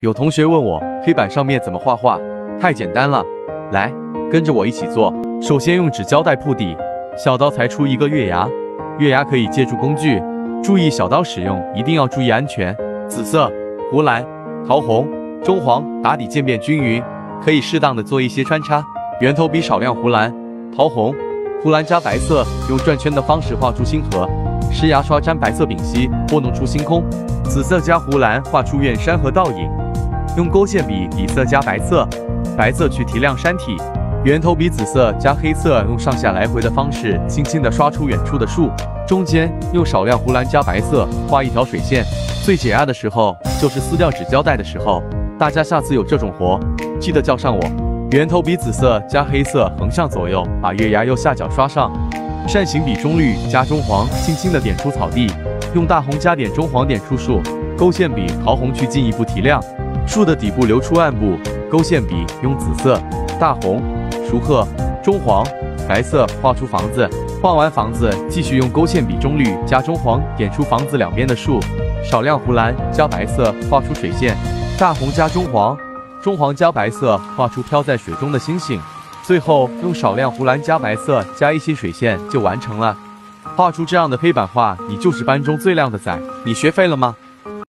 有同学问我黑板上面怎么画画，太简单了，来，跟着我一起做。首先用纸胶带铺底，小刀裁出一个月牙，月牙可以借助工具，注意小刀使用一定要注意安全。紫色、湖蓝、桃红、中黄打底渐变均匀，可以适当的做一些穿插。圆头笔少量湖蓝、桃红、湖蓝加白色，用转圈的方式画出星河。湿牙刷沾白色丙烯，拨弄出星空。紫色加湖蓝画出远山和倒影。用勾线笔底色加白色，白色去提亮山体。圆头笔紫色加黑色，用上下来回的方式，轻轻地刷出远处的树。中间用少量湖蓝加白色画一条水线。最解压的时候就是撕掉纸胶带的时候，大家下次有这种活，记得叫上我。圆头笔紫色加黑色横向左右，把月牙右下角刷上。扇形笔中绿加中黄，轻轻地点出草地。用大红加点中黄点出树。勾线笔桃红去进一步提亮。树的底部留出暗部，勾线笔用紫色、大红、熟褐、中黄、白色画出房子。画完房子，继续用勾线笔中绿加中黄点出房子两边的树。少量湖蓝加白色画出水线。大红加中黄，中黄加白色画出飘在水中的星星。最后用少量湖蓝加白色加一些水线就完成了。画出这样的黑板画，你就是班中最靓的仔。你学会了吗？